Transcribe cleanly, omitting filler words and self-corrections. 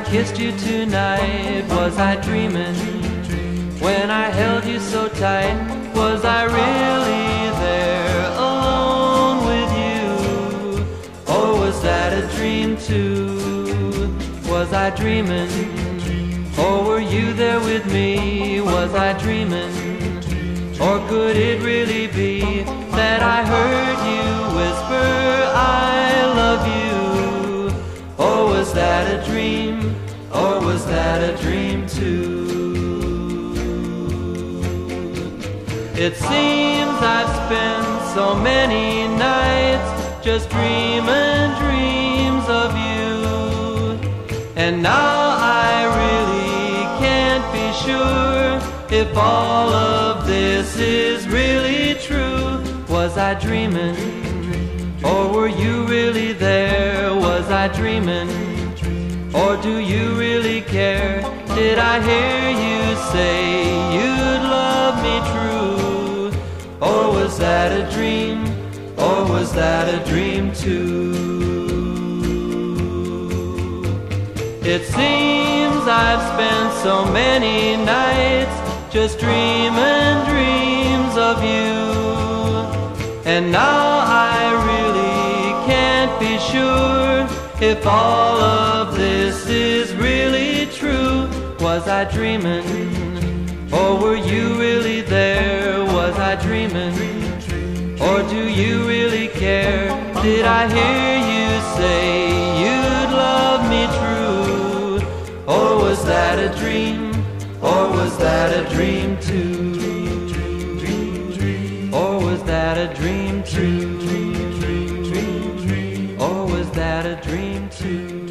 kissed you tonight, was I dreaming? When I held you so tight, was I really there alone with you? Or was that a dream too? Was I dreaming? Or were you there with me? Was I dreaming? Or could it really be that I heard you whisper, I love you? Or was that a dream? Or was that a dream too? It seems I've spent so many nights just dreaming dreams of you, and now I really can't be sure if all of this is really true. Was I dreaming? Or were you really there? Was I dreaming? Or do you really care? Did I hear you say you'd love me true? Or was that a dream? Or was that a dream too? It seems I've spent so many nights just dreaming dreams of you, and now I really can't be sure if all of this is really true. Was I dreaming? Or were you really there? Was I dreaming? Or do you really care? Did I hear you say you'd love me true? Or was that a dream? Or was that a dream too? Or was that a dream too? Or was that a dream too?